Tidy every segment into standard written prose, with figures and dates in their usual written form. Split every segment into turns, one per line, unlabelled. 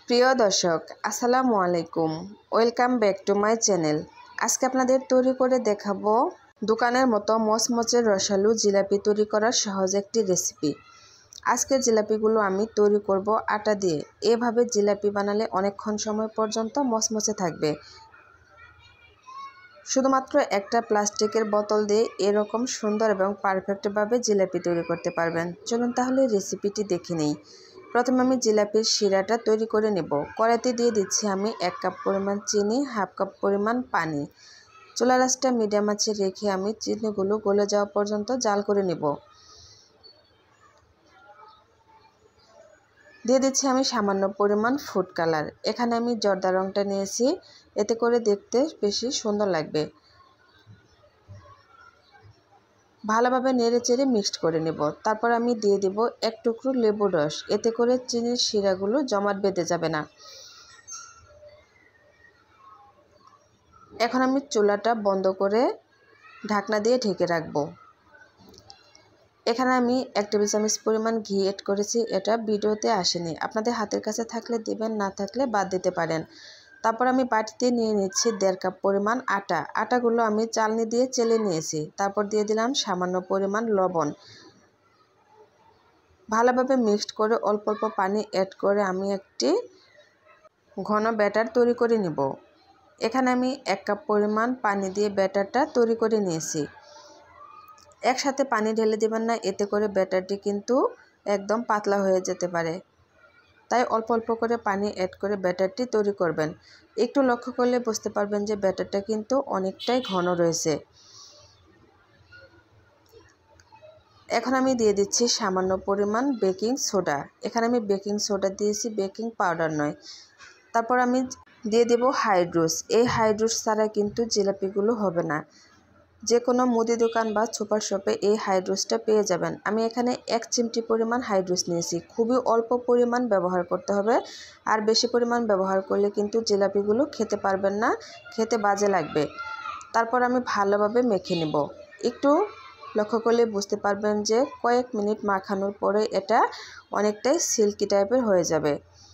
প্রিয় দর্শক আসসালামু আলাইকুম, welcome back to my channel. আজকে আপনাদের তৈরি করে দেখাবো দোকানের মতো মচমচে রসালো জিলাপি তৈরি করার সহজ একটি রেসিপি। আজকের জিলাপিগুলো আমি তৈরি করব আটা দিয়ে। এভাবে জিলাপি বানালে অনেকক্ষণ সময় পর্যন্ত মচমচে থাকবে। শুধুমাত্র একটা প্লাস্টিকের বোতল দিয়ে এরকম সুন্দর এবং পারফেক্টভাবে জিলাপি তৈরি করতে পারবেন। চলুন তাহলে রেসিপিটি দেখে নিই। প্রথমে আমি জিলাপির শিরাটা তৈরি করে নেব। কড়াইতে দিয়ে দিচ্ছি আমি 1 কাপ পরিমাণ চিনি, হাফ কাপ পরিমাণ পানি। চুলার আঁচটা মিডিয়াম আঁচে রেখে আমি চিনিগুলো গলে যাওয়া পর্যন্ত জাল করে নেব। দিয়ে দিচ্ছি আমি সামান্য পরিমাণ ফুড কালার। এখানে আমি জর্দা রঙটা নিয়েছি, এতে করে দেখতে বেশি সুন্দর লাগবে। ভালোভাবে নেড়ে চেড়ে মিক্সড করে নেব। তারপর আমি দিয়ে দেব 1 টুকরো লেবুর রস, এতে করে চিনির শিরাগুলো জমাট বেঁধে যাবে না। এখন আমি চুলাটা বন্ধ করে ঢাকনা দিয়ে ঢেকে রাখব। এখানে আমি 1 টেবিল চামচ পরিমাণ ঘি এড করেছি, এটা ভিডিওতে আসেনি, আপনাদের হাতের কাছে থাকলে দিবেন, না থাকলে বাদ দিতে পারেন। তারপর আমি বাটিতে নিয়ে নিচ্ছি 1.5 কাপ পরিমাণ আটা। আটাগুলো আমি চালনি দিয়ে চেলে নিয়েছি। তারপর দিয়ে দিলাম সামান্য পরিমাণ লবণ। ভালোভাবে মিক্সড করে অল্প অল্প পানি অ্যাড করে আমি একটি ঘন ব্যাটার তৈরি করে নেব। এখানে আমি 1 কাপ পরিমাণ পানি দিয়ে ব্যাটারটা তৈরি করে নিয়েছি। একসাথে পানি ঢেলে দেবেন না, এতে করে ব্যাটারটি কিন্তু একদম পাতলা হয়ে যেতে পারে। তাই অল্প অল্প করে পানি অ্যাড করে ব্যাটারটি তৈরি করবেন। একটু লক্ষ্য করলে বুঝতে পারবেন যে ব্যাটারটা কিন্তু অনেকটাই ঘন রয়েছে। এখন আমি দিয়ে দিচ্ছি সামান্য পরিমাণ বেকিং সোডা। এখানে আমি বেকিং সোডা দিয়েছি, বেকিং পাউডার নয়। তারপর আমি দিয়ে দেব হাইড্রোস। এই হাইড্রোস ছাড়া কিন্তু জিলাপিগুলো হবে না। যে কোনো মুদি দোকান বা সুপার শপে এই হাইড্রোসটা পেয়ে যাবেন। আমি এখানে 1 চিমটি পরিমাণ হাইড্রোস নিয়েছি। খুবই অল্প পরিমাণ ব্যবহার করতে হবে, আর বেশি পরিমাণ ব্যবহার করলে কিন্তু জিলাপিগুলো খেতে পারবেন না, খেতে বাজে লাগবে। তারপর আমি ভালোভাবে মেখে নেব। একটু লক্ষ্য করলে বুঝতে পারবেন যে কয়েক মিনিট মাখানোর পরে এটা অনেকটাই সিল্কি টাইপের হয়ে যাবে।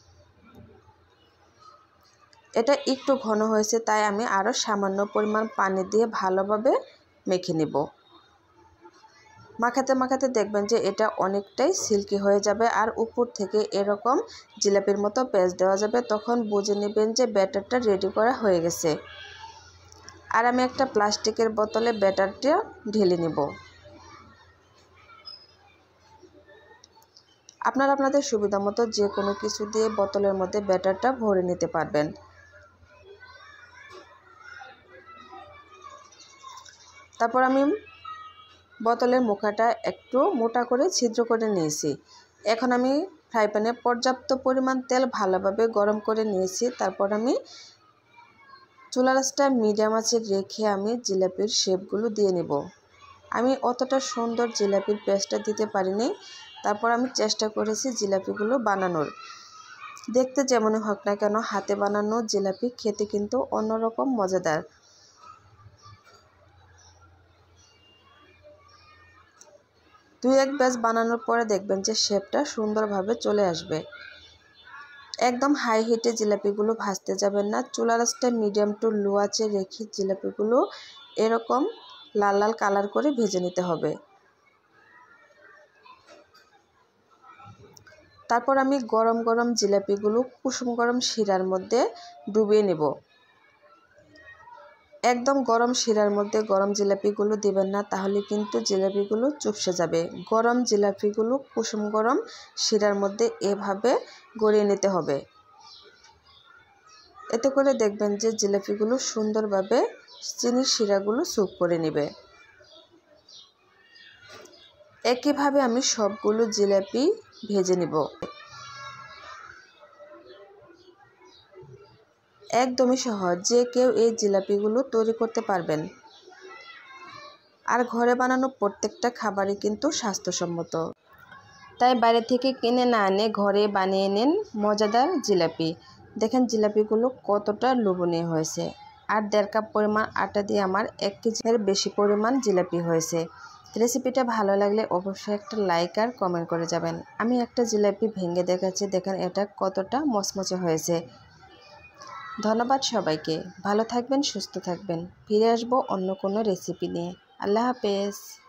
এটা একটু ঘন হয়েছে, তাই আমি আরও সামান্য পরিমাণ পানি দিয়ে ভালোভাবে মেখে নেব। মাখাতে মাখাতে দেখবেন যে এটা অনেকটাই সিল্কি হয়ে যাবে, আর উপর থেকে এরকম জিলাপির মতো পেঁচ দেওয়া যাবে। তখন বুঝে নেবেন যে ব্যাটারটা রেডি করা হয়ে গেছে। আর আমি একটা প্লাস্টিকের বোতলে ব্যাটারটা ঢেলে নেব। আপনারা আপনাদের সুবিধা মতো যে কোনো কিছু দিয়ে বোতলের মধ্যে ব্যাটারটা ভরে নিতে পারবেন। তারপর আমি বোতলের মুখাটা একটু মোটা করে ছিদ্র করে নিয়েছি। এখন আমি ফ্রাই প্যানে পর্যাপ্ত পরিমাণ তেল ভালোভাবে গরম করে নিয়েছি। তারপর আমি চুলার আঁচটা মিডিয়াম আঁচে রেখে আমি জিলাপির শেপগুলো দিয়ে নেব। আমি অতটা সুন্দর জিলাপির পেস্টটা দিতে পারিনি। তারপর আমি চেষ্টা করেছি জিলাপিগুলো বানানোর। দেখতে যেমনই হোক না কেন, হাতে বানানো জিলাপি খেতে কিন্তু অন্যরকম মজাদার। দুই এক ব্যাচ বানানোর পরে দেখবেন যে শেপটা সুন্দরভাবে চলে আসবে। একদম হাই হিটে জিলাপিগুলো ভাজতে যাবেন না, চুলার আঁচটা মিডিয়াম টু লো আঁচে রেখে জিলাপিগুলো এরকম লাল লাল কালার করে ভেজে নিতে হবে। তারপর আমি গরম গরম জিলাপিগুলো কুসুম গরম শিরার মধ্যে ডুবিয়ে নেব। একদম গরম শিরার মধ্যে গরম জিলাপিগুলো দিবেন না, তাহলে কিন্তু জিলাপিগুলো চুপসে যাবে। গরম জিলাপিগুলো কুসুম গরম শিরার মধ্যে এভাবে গড়িয়ে নিতে হবে। এতে করে দেখবেন যে জিলাপিগুলো সুন্দরভাবে চিনির শিরাগুলো স্যুপ করে নেবে। একইভাবে আমি সবগুলো জিলাপি ভেজে নেব। একদমই সহজ, যে কেউ এই জিলাপিগুলো তৈরি করতে পারবেন। আর ঘরে বানানো প্রত্যেকটা খাবারই কিন্তু স্বাস্থ্যসম্মত। তাই বাইরে থেকে কিনে না এনে ঘরে বানিয়ে নিন মজাদার জিলাপি। দেখেন জিলাপিগুলো কতটা লোভনীয় হয়েছে। আর 1.5 কাপ পরিমাণ আটা দিয়ে আমার 1 কেজির বেশি পরিমাণ জিলাপি হয়েছে। রেসিপিটা ভালো লাগলে অবশ্যই একটা লাইক আর কমেন্ট করে যাবেন। আমি একটা জিলাপি ভেঙে দেখাচ্ছি, দেখেন এটা কতটা মচমচে হয়েছে। ধন্যবাদ সবাইকে, ভালো থাকবেন, সুস্থ থাকবেন। ফিরে আসবো অন্য কোনো রেসিপি নিয়ে। আল্লাহ হাফেজ।